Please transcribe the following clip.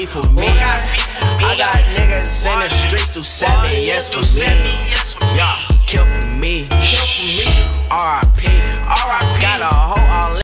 beef with me? I got niggas in the streets who 7 years for me. Yeah, kill for me. R.I.P. Got a hoe all